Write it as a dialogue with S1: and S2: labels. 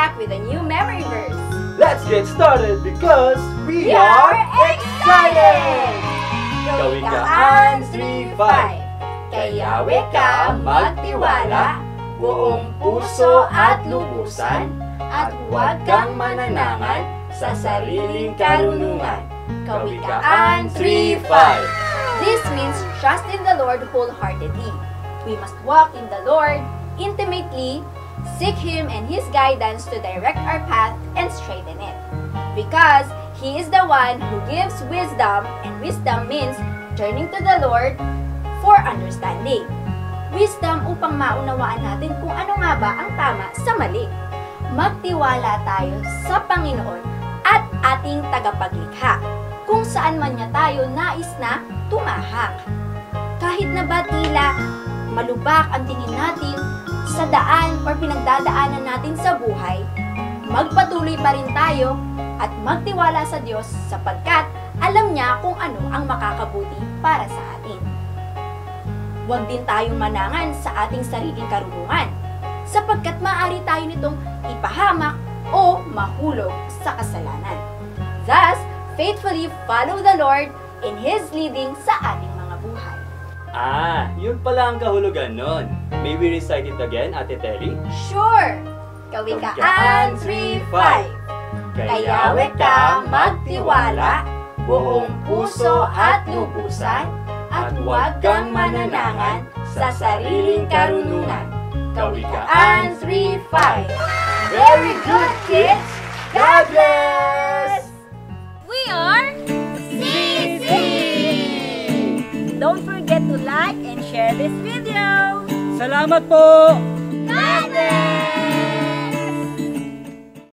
S1: back with a new memory verse.
S2: Let's get started because we
S1: are excited!
S2: Kawikaan 3-5. Kayawe ka magtiwala, buong puso at lubusan, at huwag kang mananangan sa sariling karunungan. Kawikaan 3-5.
S1: This means trust in the Lord wholeheartedly. We must walk in the Lord intimately, seek Him and His guidance to direct our path and straighten it. Because He is the one who gives wisdom, and wisdom means turning to the Lord for understanding. Wisdom upang maunawaan natin kung ano nga ba ang tama sa mali. Magtiwala tayo sa Panginoon at ating tagapaglikha, kung saan man niya tayo nais na tumahak. Kahit na ba tila malubak ang tingin natin sa daan o pinagdadaanan natin sa buhay, magpatuloy pa rin tayo at magtiwala sa Diyos sapagkat alam niya kung ano ang makakabuti para sa atin. Huwag din tayong manangan sa ating sariling karunungan sapagkat maaari tayo nitong ipahamak o mahulog sa kasalanan. Thus, faithfully follow the Lord in His leading sa ating mga buhay.
S2: Yun pala ang kahulugan nun. May we recite it again, Ate Terry?
S1: Sure! Kawikaan 3-5. Kayawe ka magtiwala, buong puso at lubusan, at huwag kang mananangan sa sariling karunungan. Kawikaan 3-5. Very good, kids! God bless!
S3: We are CECE! Don't forget to like and share this video!
S4: Salamat po!